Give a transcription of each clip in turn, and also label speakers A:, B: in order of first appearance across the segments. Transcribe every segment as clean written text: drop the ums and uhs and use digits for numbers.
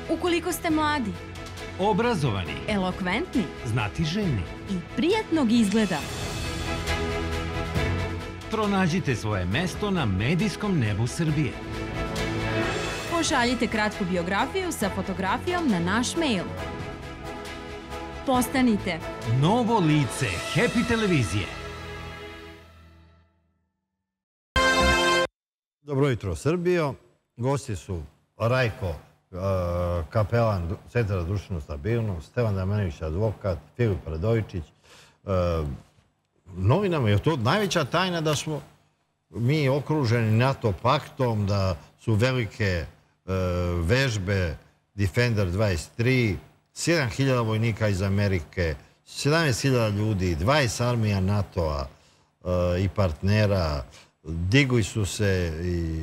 A: Ukoliko ste mladi,
B: obrazovani,
A: elokventni
B: znatiželjni,
A: i prijatnog izgleda,
B: pronađite svoje mesto na medijskom nebu Srbije.
A: Pošaljite kratku biografiju sa fotografijom na naš mail. Postanite
B: Novo lice Happy televizije.
C: Dobro jutro, Srbijo. Gosti su Rajko, kapelan Centra za društvenu stabilnost, Stevan Damjanović, advokat, Filip Radojičić. Novinama je to najveća tajna da smo mi okruženi NATO paktom, da su velike vežbe Defender 23, 7.000 vojnika iz Amerike, 17.000 ljudi, 20 armija NATO-a i partnera. Digli su se i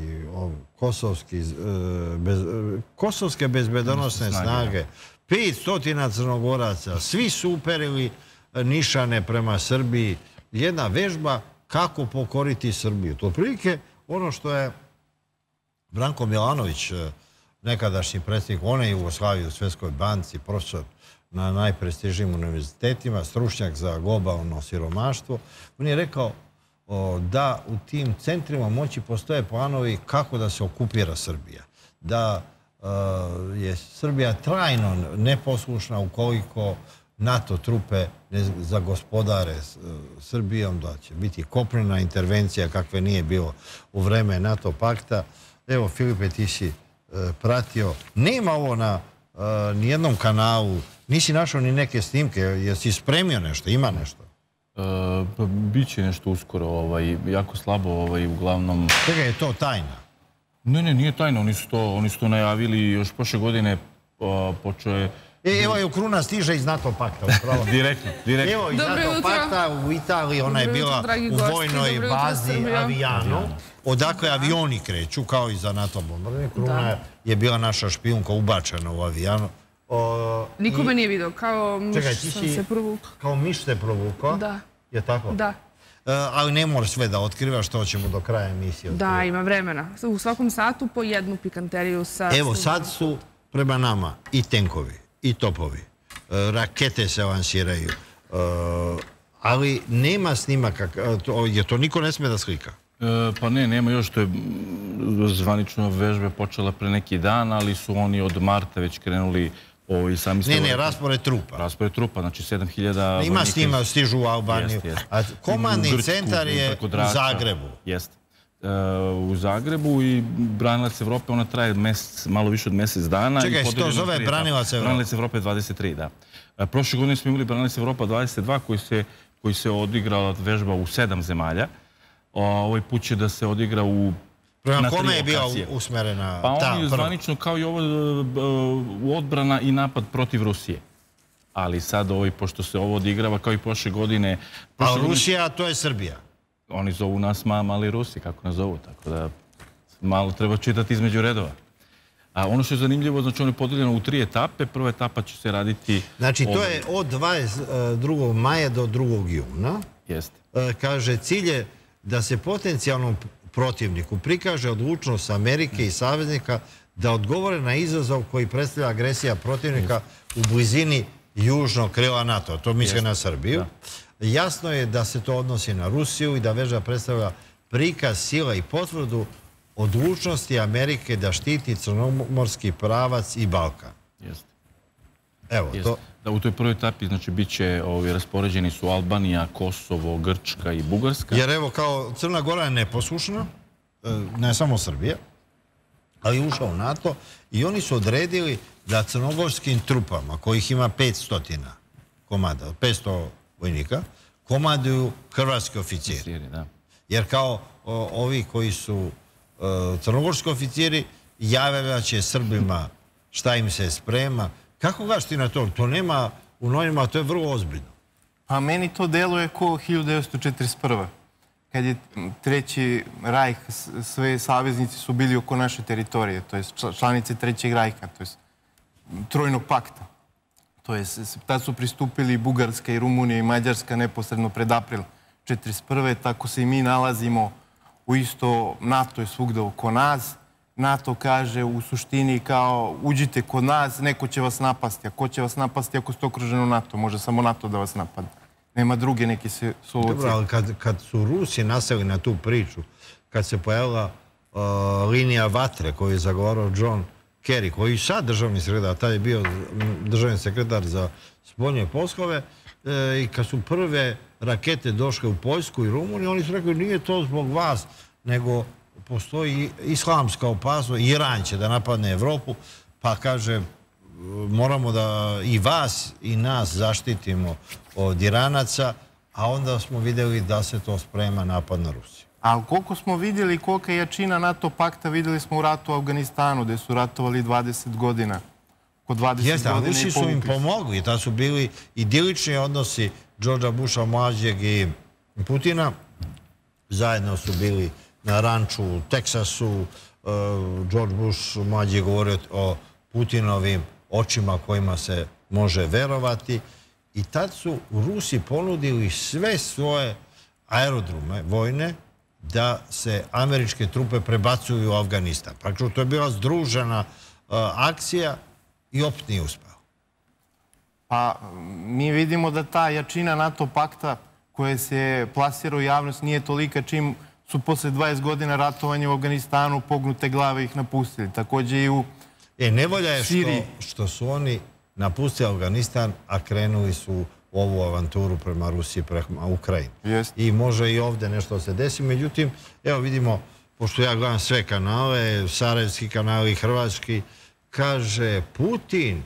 C: kosovske bezbedonosne snage, 500 Crnogoraca, svi su uperili nišane prema Srbiji. Jedna vežba kako pokoriti Srbiju. To otprilike ono što je Branko Milanović, nekadašnji predsjednik one Jugoslavije u Svjetskoj banci, profesor na najprestižnijim univerzitetima, stručnjak za globalno siromaštvo, on je rekao da u tim centrima moći postoje planovi kako da se okupira Srbija. Da je Srbija trajno neposlušna ukoliko NATO trupe ne zagospodare Srbijom, da će biti kopnena intervencija kakve nije bilo u vreme NATO pakta. Evo, Filipe, ti si pratio. Nema ovo na nijednom kanalu. Nisi našao ni neke snimke. Jesi spremio nešto? Ima nešto?
D: Biće nešto uskoro, jako slabo, uglavnom...
C: Čega je to tajna?
D: Ne, nije tajna, oni su to najavili još prošle godine, počeo je...
C: Evo je Kruna stiže iz NATO pakta.
D: Direktno.
C: Evo iz NATO pakta u Italiji, ona je bila u vojnoj bazi Aviano, odakle avioni kreću, kao i za NATO bombardovanje. Kruna je bila naša špijunka ubačena u Aviano.
E: Niko me nije vidio, kao miš sam se provukao.
C: Kao miš se provukao?
E: Da.
C: Je tako?
E: Da.
C: Ali ne moraš sve da otkrivaš, što ćemo do kraja emisije.
E: Da, ima vremena. U svakom satu po jednu pikanteriju sa...
C: Evo, sad su prema nama i tenkovi, i topovi. Rakete se lansiraju. Ali nema snimaka, jer to niko ne sme da slika.
D: Pa ne, nema još, to je zvanično vežbe počela pre neki dan, ali su oni od marta već krenuli i sami ste...
C: Ne, raspored trupa.
D: Raspored trupa, znači 7.000...
C: Ima snima, stižu u Albaniju. A komandni centar je u Zagrebu.
D: Jeste. U Zagrebu i Branilac Evrope, ona traje malo više od mjesec dana.
C: Čekaj, se to zove Branilac Evrope?
D: Branilac Evrope 23, da. Prošle godine smo imali Branilac Evropa 22, koji se odigrala vežba u 7 zemalja. Ovaj put će da se odigra u...
C: Prema kome je bila usmerena ta prva?
D: Pa on je zvanično kao i ovo odbrana i napad protiv Rusije. Ali sad, pošto se ovo odigrava kao i prošle godine...
C: A Rusija, to je Srbija?
D: Oni zovu nas mali Rusi, kako nas zovu, tako da malo treba čitati između redova. A ono što je zanimljivo, znači ono je podeljeno u 3 etape. Prva etapa će se raditi...
C: Znači, to je od 22. maja do 2. juna.
D: Jeste.
C: Kaže, cilj je da se potencijalnom protivniku prikaže odlučnost Amerike i saveznika da odgovore na izazov koji predstavlja agresija protivnika u blizini južnog krila NATO. To misle na Srbiju. Jasno je da se to odnosi na Rusiju i da vežba predstavlja prikaz sila i potvrdu odlučnosti Amerike da štiti crnomorski pravac i Balkan.
D: Jeste.
C: Evo, to...
D: Da, u toj prvoj etapi, znači, bit će raspoređeni su Albanija, Kosovo, Grčka i Bugarska.
C: Jer evo, kao Crna Gora je neposlušna, ne samo Srbija, ali ušla u NATO i oni su odredili da crnogorskim trupama, kojih ima 500 komada, 500 vojnika, komaduju hrvatski oficiri. Jer kao ovi koji su crnogorski oficiri javlja će Srbima šta im se sprema. Kako gaš ti na to? To nema u novinama, to je vrlo ozbiljno.
F: Pa meni to deluje ko 1941. Kad je Treći rajh, sve saveznici su bili oko naše teritorije, to je članice Trećeg rajha, to je Trojnog pakta. To je, tad su pristupili Bugarska i Rumunija i Mađarska neposredno pred april 1941. Tako se i mi nalazimo u isto, NATO je svugde oko nas. NATO kaže u suštini kao uđite kod nas, neko će vas napasti. A ko će vas napasti ako ste okruženi u NATO? Može samo NATO da vas napada. Nema druge neke solucije.
C: Dobro, ali kad su Rusi naseli na tu priču, kad se pojavila linija vatre koju je zagovarao John Kerry, koji je sad državni sekretar, tad je bio državni sekretar za spoljne poslove, i kad su prve rakete došle u Poljsku i Rumuniju, oni su rekli nije to zbog vas, nego postoji islamska opasnost, Iran će da napadne Evropu, pa kaže moramo da i vas i nas zaštitimo od Iranaca, a onda smo vidjeli da se to sprema napad na Rusiju.
F: Ali koliko smo vidjeli, kolika je jačina NATO pakta, vidjeli smo u ratu u Afganistanu, gdje su ratovali 20 godina.
C: Jeste, ali Rusi su im pomogli. Ta su bili idilični odnosi Georgea Busha mlađeg i Putina. Zajedno su bili na ranču u Teksasu. George Bush mlađi je govorio o Putinovim očima kojima se može verovati. I tad su Rusi ponudili sve svoje aerodrome vojne da se američke trupe prebacuju u Afganistan. Praktično to je bila združena akcija i opet nije uspeo.
F: Pa mi vidimo da ta jačina NATO pakta koja se plasira u javnost nije tolika čim su posle 20 godina ratovanja u Afganistanu pognute glave ih napustili. Također i u
C: nevolja je što su oni napustili Afganistan, a krenuli su ovu avanturu prema Rusiji, prema Ukrajini. I može i ovdje nešto se desi. Međutim, evo vidimo, pošto ja gledam sve kanale, sarajevski kanali, hrvatski, kaže Putin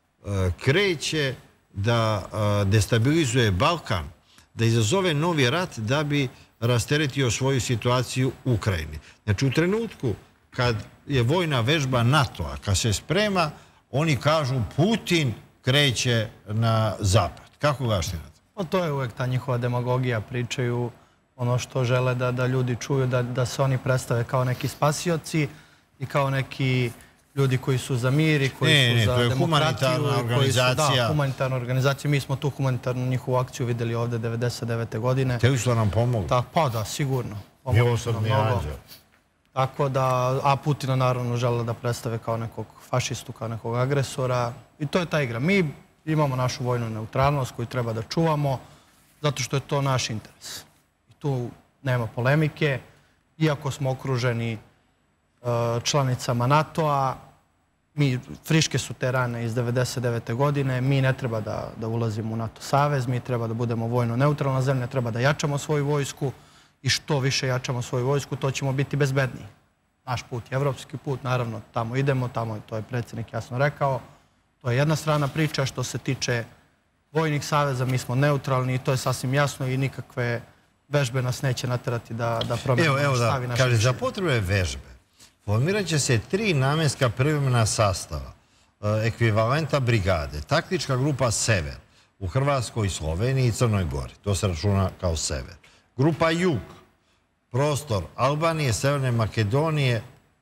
C: kreće da destabilizuje Balkan, da izazove novi rat da bi rasteretio svoju situaciju u Ukrajini. Znači, u trenutku kad je vojna vežba NATO-a, kad se sprema, oni kažu Putin kreće na zapad. Kako gledaš ti na to?
G: To je uvek ta njihova demagogija. Pričaju ono što žele da ljudi čuju, da se oni predstave kao neki spasioci i kao neki ljudi koji su za mir i koji su za demokratiju.
C: Humanitarna organizacija.
G: Da, humanitarna organizacija. Mi smo tu humanitarnu njihovu akciju vidjeli ovdje 1999. godine.
C: Te li su nam pomogli?
G: Pa da, sigurno.
C: Milosrdni anđeo.
G: Tako da, a Putina naravno žele da predstave kao nekog fašistu, kao nekog agresora. I to je ta igra. Mi imamo našu vojnu neutralnost koju treba da čuvamo, zato što je to naš interes. I tu nema polemike. Iako smo okruženi članicama NATO-a, friške su te rane iz 1999. godine, mi ne treba da ulazimo u NATO savez, mi treba da budemo vojno neutralna zemlja, treba da jačamo svoju vojsku i što više jačamo svoju vojsku, to ćemo biti bezbedniji. Naš put je evropski put, naravno tamo idemo, tamo to je predsjednik jasno rekao. To je jedna strana priča. Što se tiče vojnih saveza, mi smo neutralni i to je sasvim jasno i nikakve vežbe nas neće naterati da promenimo naš stav i naše
C: kaže, za
G: mišljenje.
C: potrebe vežbe formirat će se 3 namenska privremena sastava, ekvivalenta brigade, taktička grupa Sever u Hrvatskoj, Sloveniji i Crnoj Gori. To se računa kao Sever. Grupa Jug, prostor Albanije, Severne Makedonije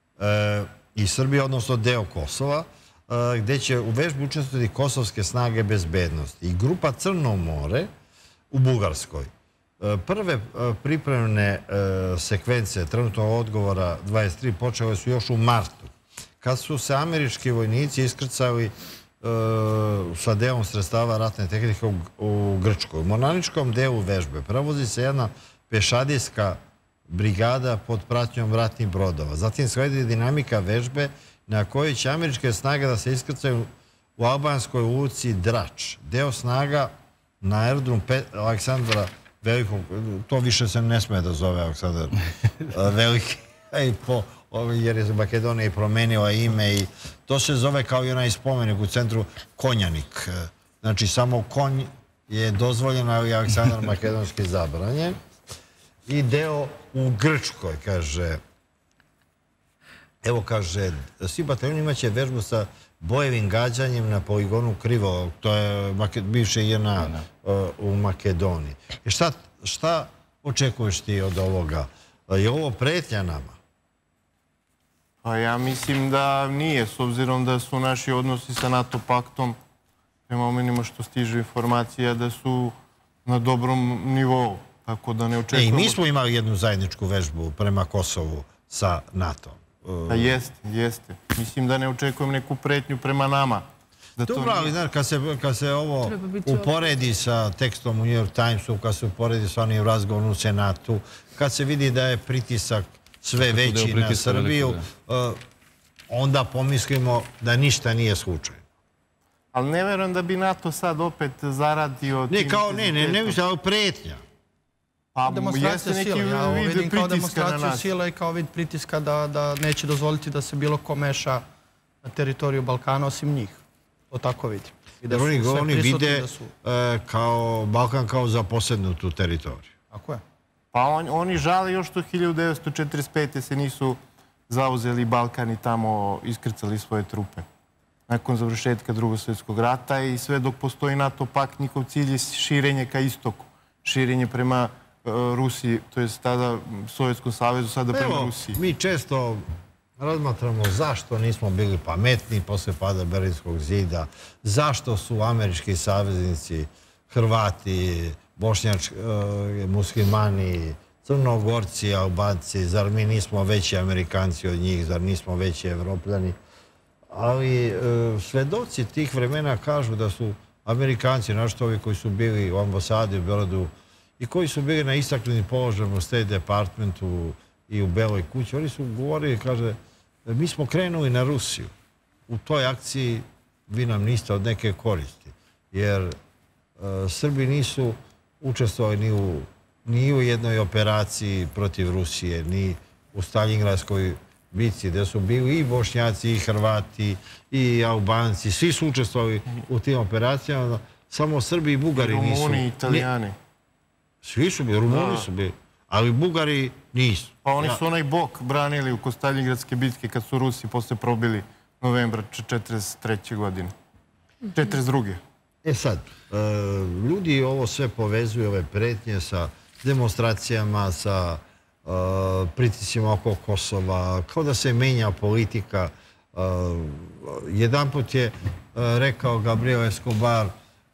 C: i Srbije, odnosno deo Kosova, gdje će u vežbi učestvovati kosovske snage bezbednosti. I grupa Crno more u Bugarskoj. Prve pripremne sekvence trenutnog odgovora 23 počele su još u martu, kad su se američki vojnici iskrcali sa delom sredstava ratne tehnike u Grčkoj. U mornaričkom delu vežbe prevozi se jedna pešadijska brigada pod pratnjom ratnih brodova. Zatim sledi dinamika vežbe na kojoj će američke snage da se iskrcaju u albanskoj luci Drač. Deo snaga na aerodrom Aleksandra Velikog, to više se ne sme da zove Aleksandar Veliki, jer je Makedonija promenila ime i to se zove kao i onaj spomenik u centru Konjanik. Znači, samo konj je dozvoljen, ali Aleksandar Makedonski zabranjen. I deo u Grčkoj, kaže, evo kaže, svi bataljoni imaće vežbu sa bojevim gađanjem na poligonu Krivo, to je bivše JNA u Makedoniji. Šta očekuješ ti od ovoga? Je ovo pretnja nama?
F: Pa ja mislim da nije, s obzirom da su naši odnosi sa NATO paktom, prema omenima što stižu informacija, da su na dobrom nivou. Tako da ne očekujemo...
C: I mi smo imali jednu zajedničku vežbu prema Kosovu sa NATO-om.
F: Jeste. Mislim da ne očekujem neku pretnju prema nama.
C: Dobro, ali kad se ovo uporedi sa tekstom u New York Timesu, kad se uporedi sa onim razgovorom u Senatu, kad se vidi da je pritisak sve veći na Srbiju, onda pomislimo da ništa nije slučajno.
F: Ali ne verujem da bi NATO sad opet zaradio...
C: Ne mislim, ali pretnja.
G: Demonstracija sile. Ja ovo vidim kao demonstraciju sile i kao vid pritiska da neće dozvoliti da se bilo ko meša na teritoriju Balkana osim njih. To tako vidim.
C: Oni vide Balkan kao zaposednutu teritoriju.
G: Tako je.
F: Pa oni žale još što 1945. se nisu zauzeli Balkan i tamo iskrcali svoje trupe. Nakon završetka Drugog svjetskog rata i sve dok postoji NATO pakt, njihov cilj je širenje ka istoku. Širenje prema Rusiji, to je tada Sovjetskom savezu, sada prema Rusiji.
C: Mi često razmatramo zašto nismo bili pametni posle pada Berlinskog zida, zašto su američki saveznici, Hrvati, Bošnjački, muslimani, Crnogorci, Albanci, zar mi nismo veći Amerikanci od njih, zar nismo veći Evropljani. Ali svedoci tih vremena kažu da su Amerikanci, našto ovi koji su bili u ambasadi u Beogradu i koji su bili na istaknutim položajima u State Departmentu i u Beloj kući, oni su govorili, kaže, mi smo krenuli na Rusiju. U toj akciji vi nam niste od neke koristi. Jer Srbi nisu učestvovali ni u jednoj operaciji protiv Rusije, ni u Staljingradskoj bici, gdje su bili i Bošnjaci, i Hrvati, i Albanci. Svi su učestvovali u tim operacijama. Samo Srbi i Bugari nisu.
F: Rumuni, Italijani.
C: Svi su bili, Rumuni su bili. Ali Bugari nisu.
F: Pa oni su onaj bok branili u Staljingradske bitke kad su Rusi posle probili novembra 1943. godine. 1942.
C: Sad, ljudi ovo sve povezuju, ove pretnje sa demonstracijama, sa pritiscima oko Kosova, kao da se menja politika. Jedanput je rekao Gabriel Escobar,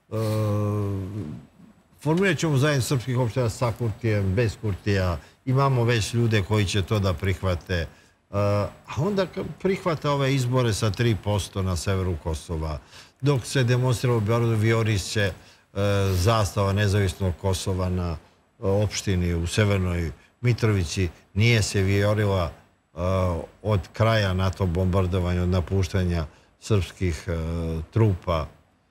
C: formirat ćemo zajedno srpskih opština sa Kurtijem, bez Kurtija, imamo već ljude koji će to da prihvate. A onda prihvata ove izbore sa 3% na severu Kosova. Dok se demonstrira u Beogradu, vijoriće zastava nezavisnog Kosova na opštini u Severnoj Mitrovici, nije se vijorila od kraja NATO bombardovanja, od napuštanja srpskih trupa.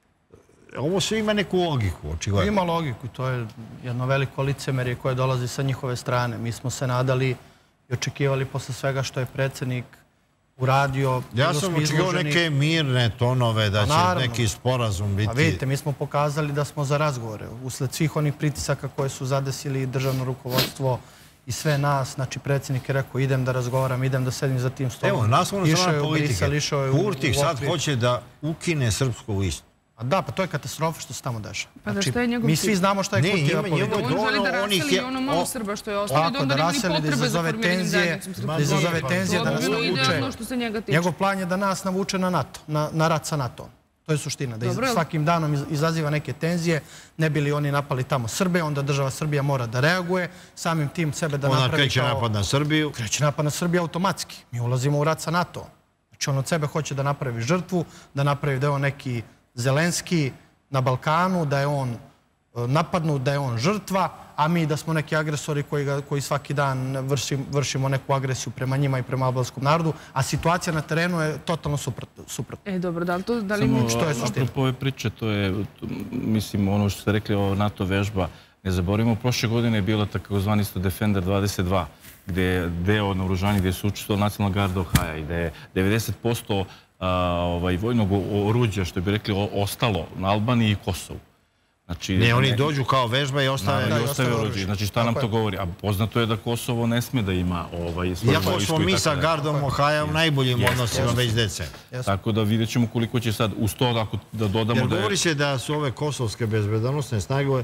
C: Ovo sve ima neku logiku, očigledno.
G: Ima logiku, to je jedno veliko licemerje koje dolazi sa njihove strane. Mi smo se nadali i očekivali posle svega što je predsjednik uradio.
C: Ja sam očekivao neke mirne tonove, da će neki sporazum biti...
G: A vidite, mi smo pokazali da smo za razgovore. Usled svih onih pritisaka koje su zadesili državno rukovodstvo i sve nas, znači predsjednik je rekao idem da razgovaram, idem da sedim za tim stolom.
C: Evo, naslovno strana politike. Kurti sad hoće da ukine srpsku listu.
G: A da, pa to je katastrofa što se tamo dešava.
E: Pa da šta je njegov
G: mi svi znamo šta je Kurtijeva politika.
E: On želi da raseli ono malo Srba što je ostalo i da onda nema ni potrebe za formiranjem zajednicom srpskog.
G: Da izazove tenzije, da nas navuče.
E: Njegov
G: Njegov plan je da nas navuče na NATO, na rat sa NATO. To je suština, da svakim danom izaziva neke tenzije, ne bi li oni napali tamo Srbe, onda država Srbija mora da reaguje, samim tim sebe da napravi kao...
C: Onda kreće napad na Srbiju.
G: Kreće napad na Srbiju automatski. Mi ulazimo u rat sa NATO. Znači on od sebe hoće da napravi žrtvu, da napravi da je on neki Zelenski na Balkanu, da je on napadnut, da je on žrtva, a mi da smo neki agresori koji svaki dan vršimo neku agresiju prema njima i prema albanskom narodu, a situacija na terenu je totalno suprotna.
E: Dobro, da li mi...
G: Što je suština?
D: Apropo ove priče, to je, mislim, ono što ste rekli o NATO vežba, ne zaboravimo, prošle godine je bila takozvani Defender 22, gde je deo naoružanja, gde su učestvovali Nacionalna garda Ohaja i gde je 90% vojnog oruđa, što bi rekli, ostalo na Albaniji i Kosovu.
C: Ne, oni dođu kao vežba i ostave
D: oruđe. Znači, šta nam to govori? A poznato je da Kosovo ne sme da ima svoju vojsku.
C: Iako smo mi sa gardom Ohaja u najboljim odnosima već decenija.
D: Tako da vidjet ćemo koliko će sad uz to da dodamo da je...
C: Jer govori se da su ove kosovske bezbedonosne snage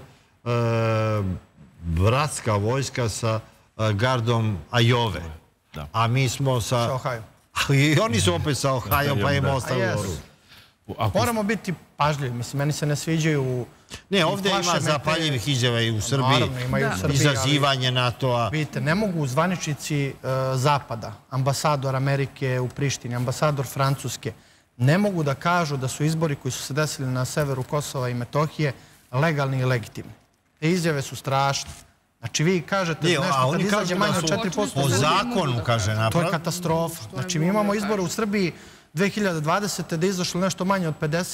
C: bratska vojska sa gardom Ajove. A mi smo sa...
G: Sa Ohajom.
C: I oni su opet sa Ohajom, pa im ostali oružje.
G: Moramo biti pažljivi. Mislim, meni se ne sviđaju...
C: Ne, ovdje ima zapaljivih izjava i u Srbiji.
G: Naravno, ima i u Srbiji.
C: Izazivanje NATO-a.
G: Vidite, ne mogu zvaničnici Zapada, ambasador Amerike u Prištini, ambasador Francuske, ne mogu da kažu da su izbori koji su se desili na severu Kosova i Metohije legalni i legitimni. Te izjave su strašne. Znači, vi kažete nešto kad izađe manje od 4%.
C: Po zakonu, kaže napravo.
G: To je katastrofa. Znači, mi imamo izbore u Srbiji 2020. da je izašlo nešto manje od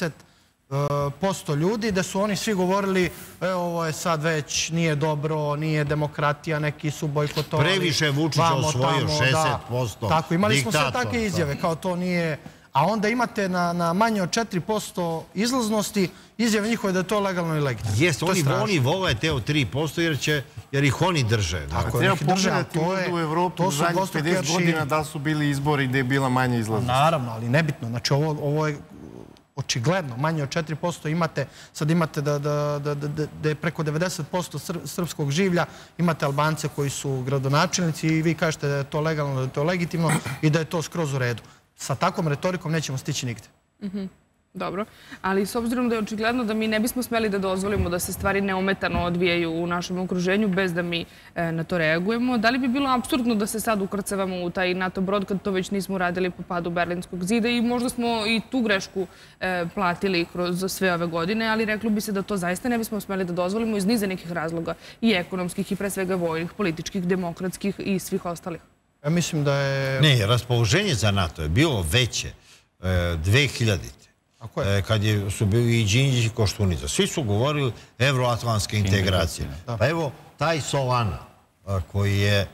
G: 50% ljudi, da su oni svi govorili ovo je sad već nije dobro, nije demokratija, neki su bojkotovali.
C: Previše Vučića osvojio 60%.
G: Tako, imali smo sve takve izjave, kao to nije... A onda imate na manje od 4% izlaznosti izjave njihove da je to legalno i legitimno.
C: Jeste, oni vole te od 3% jer ih oni drže.
F: Treba pogledati u Evropu u zadnjih 50 godina da su bili izbori gde je bila manja izlaznost.
G: Naravno, ali nebitno. Znači, ovo je očigledno. Manje od 4% imate, sad imate da je preko 90% srpskog življa, imate Albance koji su gradonačelnici i vi kažete da je to legalno, da je to legitimno i da je to skroz u redu. Sa takvom retorikom nećemo stići nigde.
E: Dobro, ali s obzirom da je očigledno da mi ne bismo smeli da dozvolimo da se stvari neometano odvijaju u našem okruženju bez da mi na to reagujemo, da li bi bilo apsurdno da se sad ukrcavamo u taj NATO brod kad to već nismo uradili po padu Berlinskog zida i možda smo i tu grešku platili kroz sve ove godine, ali reklo bi se da to zaista ne bismo smeli da dozvolimo iz niza nekih razloga i ekonomskih i pre svega vojnih, političkih, demokratskih i svih ostalih.
G: Ja mislim da je...
C: Ne, raspoloženje za NATO je bilo veće 2000-te. Kad su bili i Đinđić i Koštunica. Svi su govorili evroatlantske integracije. Pa evo, taj Solana koji je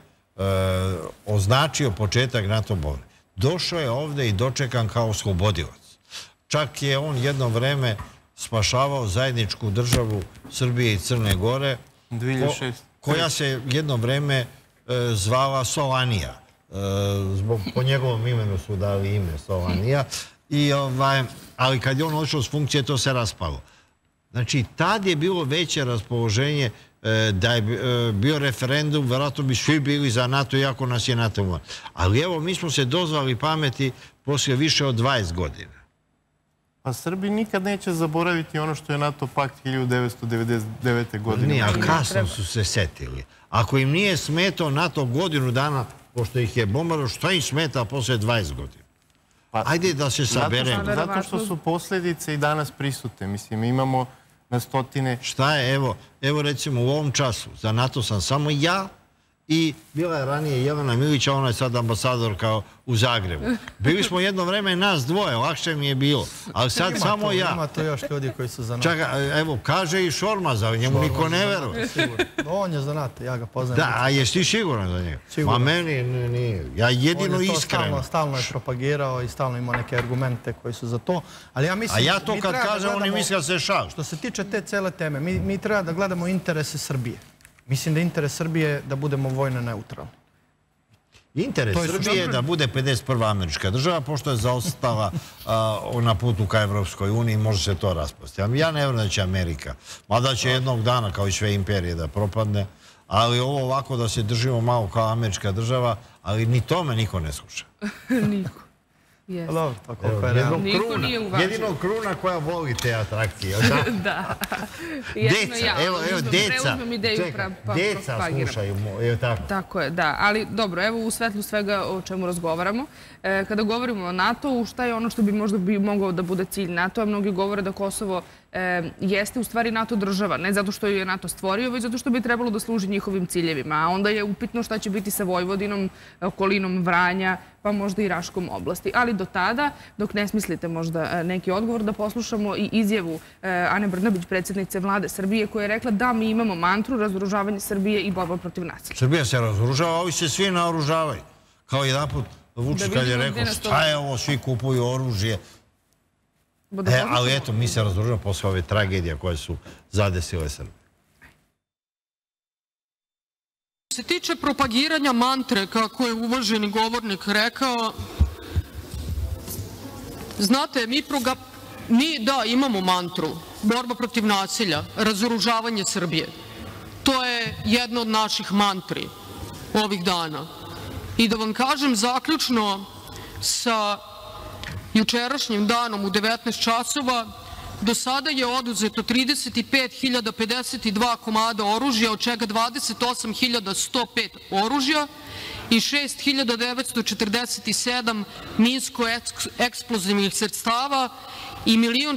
C: označio početak NATO borbe, došao je ovde i dočekan kao oslobodilac. Čak je on jedno vreme spašavao zajedničku državu Srbije i Crne Gore, koja se jedno vreme zvala Solanija. Po njegovom imenu su dali ime Solanija. Ali kad je on odšao s funkcije, to se raspalo. Znači, tad je bilo veće raspoloženje da je bio referendum, vjerojatno bi svi bili za NATO, iako nas je NATO umar. Ali evo, mi smo se dozvali pameti poslije više od 20 godina.
F: Pa Srbi nikad neće zaboraviti ono što je NATO pakt 1999. godine.
C: Nije, a kasno su se setili. Ako im nije smetao NATO godinu dana, pošto ih je bombardovao, šta im smeta posle 20 godina? Ajde da se saberemo.
F: Zato što su posljedice i danas prisutne. Mislim, imamo na stotine...
C: Šta je, evo recimo u ovom času, za NATO sam samo ja i bila je ranije Jelena Milić, a ona je sad ambasadorka u Zagrebu. Bili smo jedno vreme nas dvoje, lakše mi je bilo. Ali sad samo ja.
G: Ima to još ljudi koji su za NATO.
C: Čaka, evo, kaže i Šormaza, njemu niko ne veruje.
G: On je za NATO, ja ga poznajem.
C: Da, a jesi ti siguran za njega? Ma meni nije. Ja jedino iskreno.
G: On je to stalno propagirao i stalno imao neke argumente koji su za to. A
C: ja to kad kažem, oni misle da se šal.
G: Što se tiče te cele teme, mi treba da gledamo interese Srbije. Mislim da je interes Srbije da budemo vojno neutralni.
C: Interes Srbije je da bude 51. američka država, pošto je zaostala na putu ka Evropskoj uniji, može se to raspasti. Ja ne vjerujem da će Amerika, mada će jednog dana, kao i sve imperije, da propadne, ali ovo ovako da se držimo malo kao američka država, ali ni tome niko ne sluša.
E: Niko.
G: Dobro, to koliko je realno.
C: Jedino Kruna koja voli te atrakcije.
E: Da.
C: Deca, evo deca. Deca slušaju, evo tako.
E: Tako je, da. Ali dobro, evo u svetlu svega o čemu razgovaramo. Kada govorimo o NATO-u, šta je ono što bi možda mogao da bude cilj NATO-a? Mnogi govore da Kosovo jeste u stvari NATO država. Ne zato što je NATO stvorio, već zato što bi trebalo da služi njihovim ciljevima. A onda je upitno šta će biti sa Vojvodinom, okolinom Vranja, pa možda i Raškom oblasti. Ali do tada, dok ne smislite možda neki odgovor, da poslušamo i izjavu Ane Brnabić, predsjednice vlade Srbije, koja je rekla da mi imamo mantru razoružavanje Srbije i borba protiv nasilja.
C: Srbija se razoružava, ovi se svi naoružavaju. Kao jedan put Vučić kad je rekao šta je ovo, svi kupuju oružje. Ali eto, mi se razoružavamo posle ove tragedije koje su zadesile Srbije.
H: Što se tiče propagiranja mantre, kako je uvaženi govornik rekao, znate, mi da imamo mantru, borba protiv nasilja, razoružavanje Srbije. To je jedna od naših mantri ovih dana. I da vam kažem zaključno sa jučerašnjim danom u 19 časova do sada je oduzeto 35.052 komada oružja, od čega 28.105 oružja i 6.947 minsko-eksplozivnih sredstava i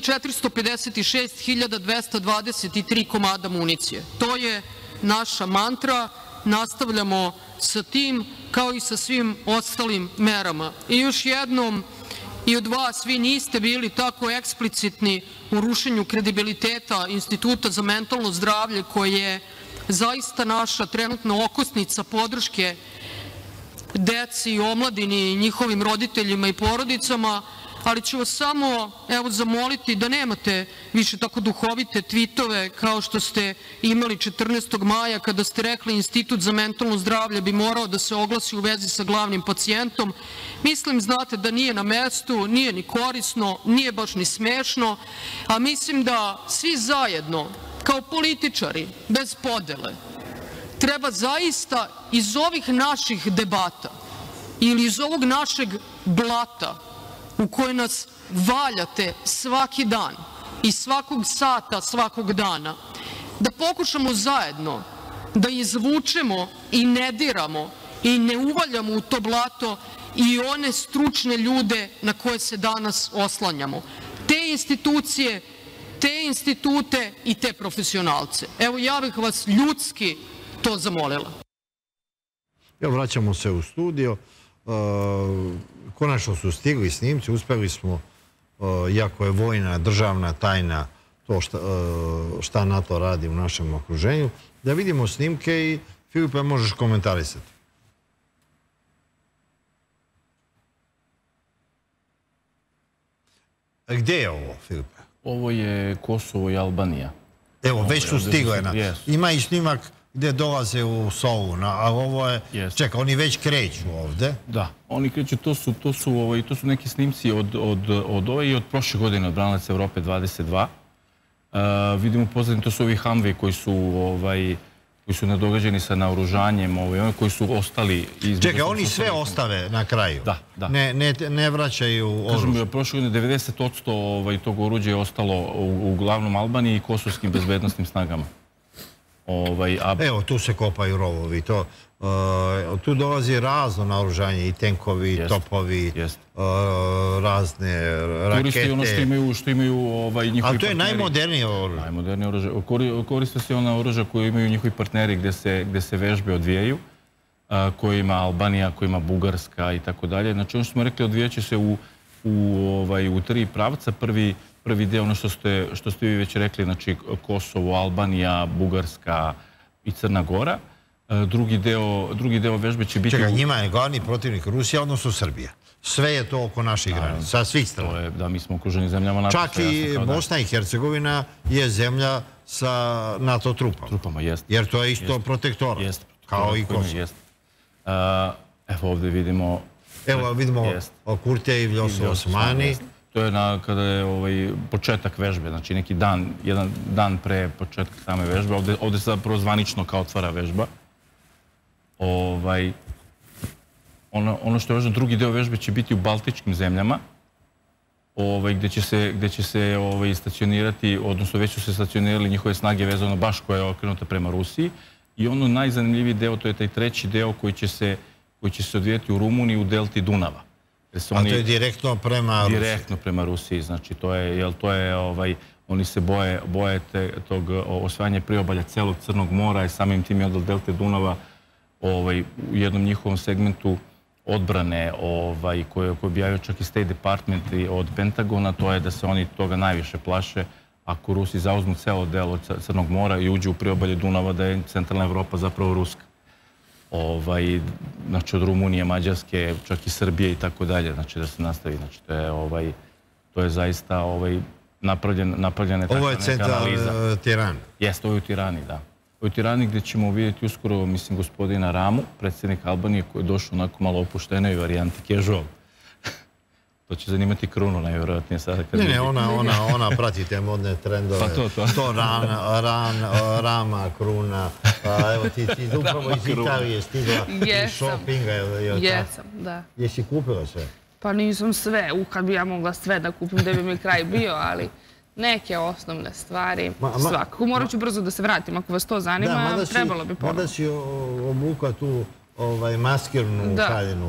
H: 1.456.223 komada municije. To je naša mantra. Nastavljamo sa tim, kao i sa svim ostalim merama. I još jednom, i od vas, vi niste bili tako eksplicitni u rušenju kredibiliteta Instituta za mentalno zdravlje, koji je zaista naša trenutna okosnica podrške deci i omladini i njihovim roditeljima i porodicama, ali ću vas samo zamoliti da nemate više tako duhovite tvitove kao što ste imali 14. maja kada ste rekli Institut za mentalno zdravlje bi morao da se oglasi u vezi sa glavnim pacijentom. Mislim, znate, da nije na mestu, nije ni korisno, nije baš ni smešno, a mislim da svi zajedno kao političari bez podele treba zaista iz ovih naših debata ili iz ovog našeg blata u koje nas valjate svaki dan i svakog sata, svakog dana, da pokušamo zajedno da izvučemo i ne diramo i ne uvaljamo u to blato i one stručne ljude na koje se danas oslanjamo. Te institucije, te institute i te profesionalce. Evo, ja bih vas ljudski to zamolila.
C: Evo, vraćamo se u studio. Konačno su stigli snimci, uspeli smo, iako je vojna, državna tajna, to šta NATO radi u našem okruženju, da vidimo snimke i, Filipe, možeš komentarisati. Gdje je ovo, Filipe?
D: Ovo je Kosovo i Albanija.
C: Evo, već su stigle. Ima i snimak gdje dolaze u Solu, a ovo je... Čekaj, oni već kreću ovde.
D: Da, oni kreću, to su neki snimci od ove i od prošle godine, od Branilac Evrope 22. Vidimo pozadnje, to su ovi Humvee koji su nadogađeni sa naoružanjem, koji su ostali...
C: Čekaj, oni sve ostave na kraju?
D: Da, da.
C: Ne vraćaju oružje?
D: Kažem, prošle godine 90% tog oruđa je ostalo uglavnom Albaniji i kosovskim bezbednostnim snagama.
C: Evo, tu se kopaju rovovi. Tu dolazi razno naoružanje, i tenkovi, i topovi, razne rakete.
D: Koriste ono što imaju njihovi partneri.
C: Ali to je najmodernije oružje.
D: Najmodernije oružje. Koriste se ona oružja koje imaju njihovi partneri gde se vežbe odvijaju, koje ima Albanija, koje ima Bugarska i tako dalje. Znači, ono što smo rekli, odvijaće se u tri pravca. Prvi deo, ono što ste vi već rekli, znači Kosovo, Albanija, Bugarska i Crna Gora. Drugi deo vežbe će biti...
C: Čekaj, njima je glavni protivnik Rusija, odnosno Srbija. Sve je to oko naših granica, sa svih strana.
D: Da, mi smo okruženi zemljama NATO.
C: Čak i Bosna i Hercegovina je zemlja sa NATO trupama.
D: Trupama, jest.
C: Jer to je isto protektora, kao i Kosovo.
D: Evo ovdje vidimo...
C: Evo vidimo Kurtija i Vljoso Osmani.
D: To je kada je početak vežbe, znači neki jedan dan pre početka same vežbe. Ovdje se zapravo zvanično kao otvara vežba. Ono što je važno, drugi deo vežbe će biti u baltičkim zemljama, gde će se stacionirati, odnosno već su se stacionirali njihove snage vezano baš koja je okrenuta prema Rusiji. I ono najzanimljiviji deo, to je taj treći deo koji će se odvijeti u Rumuniji u delti Dunava.
C: A to je direktno prema Rusiji?
D: Direktno prema Rusiji, znači oni se boje tog osvajanja priobalja celog Crnog mora i samim tim je od delte Dunava u jednom njihovom segmentu odbrane koje objavio čak i State Department od Pentagona, to je da se oni toga najviše plaše ako Rusi zauzmu celo delo Crnog mora i uđu u priobalje Dunava, da je centralna Evropa zapravo ruska. Znači od Rumunije, Mađarske, čak i Srbije i tako dalje, znači da se nastavi. Znači to je zaista napravljena takva neka analiza.
C: Ovo je centar Tirani?
D: Jeste, ovo je u Tirani, da. Ovo je u Tirani gdje ćemo vidjeti uskoro, mislim, gospodina Ramu, predsjednik Albanije, koji je došao onako malo opuštenoj varijanti, casual. To će zanimati Krunu, najvjerojatnije sada.
C: Ne, ona prati te modne trendove.
D: Pa
C: to Rama, Kruna. Evo, ti upravo iz Italije stigla iz shoppinga.
E: Jesam, da.
C: Jesi kupila sve?
E: Pa nisam sve, kad bi ja mogla sve da kupim, gde bi mi kraj bio, ali neke osnovne stvari, svakako. Morat ću brzo da se vratim, ako vas to zanima, trebalo bi ponovno.
C: Mada si obuka tu maskirnu haljinu.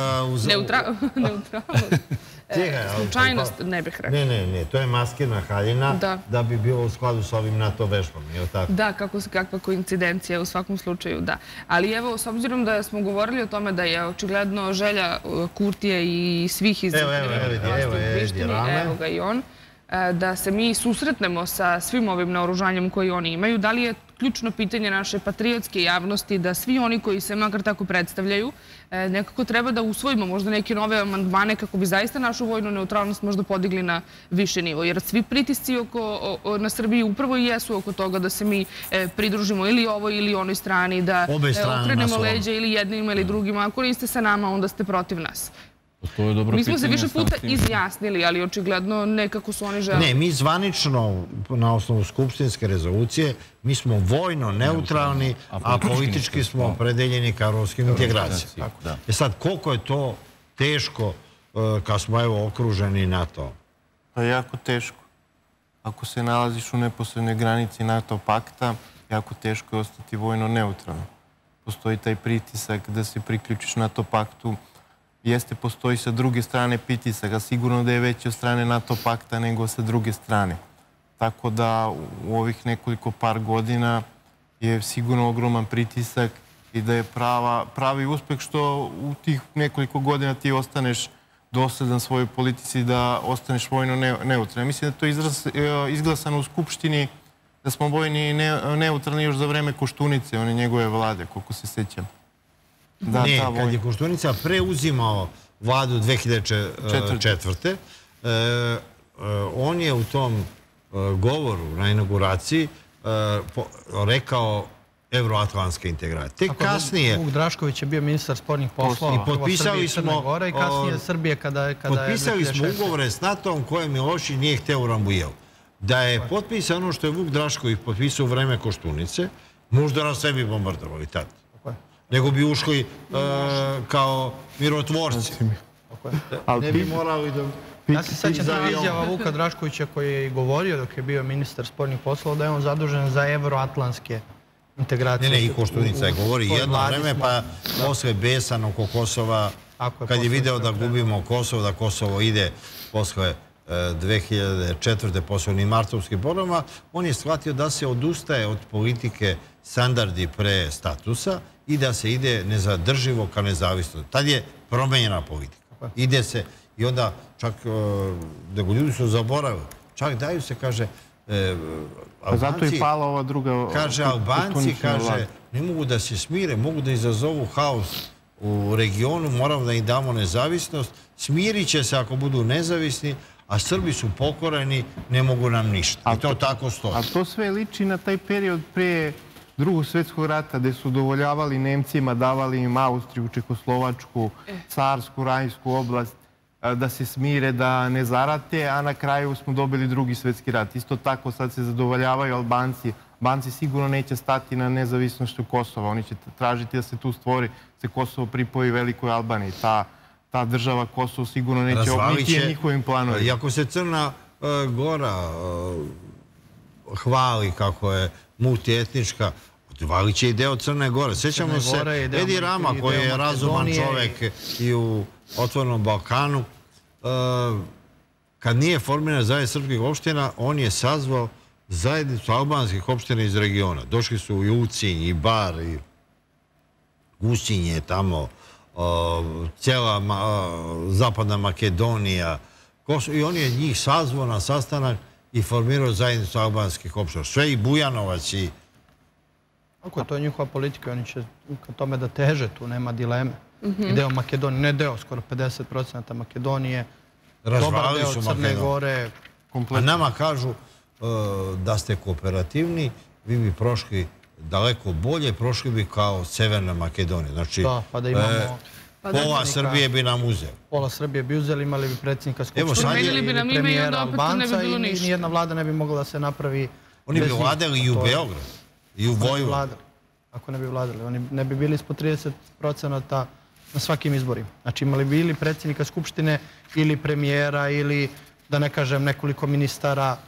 E: Neutralnost. Slučajnost, ne bih rekao.
C: Ne, to je maskirna haljina da bi bilo u skladu sa ovim NATO vežbama, je li tako?
E: Da, kakva koincidencija u svakom slučaju, da. Ali evo, s obzirom da smo govorili o tome da je očigledno želja Kurtije i svih iz Prištine, evo ga i on, da se mi susretnemo sa svim ovim naoružanjem koji oni imaju. Da li je ključno pitanje naše patriotske javnosti da svi oni koji se makar tako predstavljaju nekako treba da usvojimo možda neke nove amandmane kako bi zaista našu vojnu neutralnost možda podigli na više nivo. Jer svi pritisci na Srbiji upravo i jesu oko toga da se mi pridružimo ili ovoj ili onoj strani, da okrenemo leđa ili jednima ili drugima. Ako niste sa nama, onda ste protiv nas. Mi smo se više puta izjasnili, ali očigledno nekako su oni želi.
C: Ne, mi zvanično, na osnovu skupštinske rezolucije, mi smo vojno neutralni, a politički smo opredeljeni ka evropskim integracijama. Sad, koliko je to teško kad smo evo okruženi NATO?
F: Pa jako teško. Ako se nalaziš u neposrednoj granici NATO pakta, jako teško je ostati vojno neutralno. Postoji taj pritisak da se priključiš NATO paktu. Postoji sa druge strane pritisak, a sigurno da je veći od strane NATO pakta nego sa druge strane. Tako da u ovih nekoliko par godina je sigurno ogroman pritisak i da je pravi uspeh što u tih nekoliko godina ti ostaneš dosledan svojoj politici, da ostaneš vojno neutralni. Mislim da to je izglasano u Skupštini, da smo vojni neutralni još za vreme Koštunice, one njegove vlade, koliko se sećam.
C: Ne, kad je Koštunica preuzimao vladu 2004. On je u tom govoru na inauguraciji rekao evroatlantske integracije. Tek kasnije...
G: Vuk Drašković je bio ministar spoljnih poslova.
C: I potpisali smo...
G: I kasnije Srbije kada je...
C: Potpisali smo ugovore s NATO-om koje Miloši nije hteo u Rambujelu. Da je potpisano ono što je Vuk Drašković potpisao u vreme Koštunice, možda nas sve bi bombardovali tad. Nego bi ušli kao mirotvorci. Ne bi morali da...
G: Ja se sećam da izjava Vuka Draškovića koji je i govorio dok je bio ministar spoljnih poslova da je on zadužen za evroatlantske integracije.
C: Ne, i Koštunica je govori jedno vreme, pa posle besan oko Kosova, kad je video da gubimo Kosovo, da Kosovo ide posle 2004. posle onim martovskim borbama, on je shvatio da se odustaje od politike standardi pre statusa i da se ide nezadrživo ka nezavisnosti. Tad je promenjena politika. Ide se i onda čak, nego ljudi su zaboravili, čak daju se, kaže,
F: zato je pala ova druga...
C: Kaže, Albanci, kaže, ne mogu da se smire, mogu da izazovu haos u regionu, moramo da im damo nezavisnost, smirit će se ako budu nezavisni, a Srbi su pokoreni, ne mogu nam ništa. I to tako stoji.
F: A to sve liči na taj period pre Drugog svjetskog rata, gde su udovoljavali Nemcima, davali im Austriju, Čekoslovačku, Carsku, Rajsku oblast, da se smire, da ne zarate, a na kraju smo dobili Drugi svjetski rat. Isto tako sad se zadovoljavaju Albanci. Albanci sigurno neće stati na nezavisnošću Kosova. Oni će tražiti da se tu stvori, se Kosovo pripoji Velikoj Albaniji. Ta država Kosovo sigurno neće obiti njihovim planovima.
C: Iako se Crna Gora hvali kako je multietnička, odvalit će i deo Crne Gore. Sećamo se Edi Rama koji je razuman čovek i u Otvorenom Balkanu. Kad nije formiran zajednica srpskih opština, on je sazvao zajednicu albanskih opština iz regiona. Došli su i Ulcinj, i Bar, i Gusinje tamo, cijela Zapadna Makedonija. I on je njih sazvao na sastanak i formirao zajednicu albanskih opština. Sve i Bujanovac i...
G: Ako je to njihova politika, oni će ka tome da teže, tu nema dileme. I deo Makedonije, ne deo, skoro 50% Makedonije, dobar deo Crne Gore.
C: A nama kažu da ste kooperativni, vi bi prošli daleko bolje, prošli bi kao Severna Makedonija. Znači, pola Srbije bi nam uzeli.
G: Pola Srbije bi uzeli, imali bi predsjednika Skupština,
E: premijera Albanca
G: i nijedna vlada ne bi mogla da se napravi.
C: Oni bi vladali i u Beograd, i u Vojvodini.
G: Ako ne bi vladali. Oni ne bi bili ispod 30% na svakim izborima. Znači imali bi ili predsjednika Skupštine ili premijera ili da ne kažem nekoliko ministara.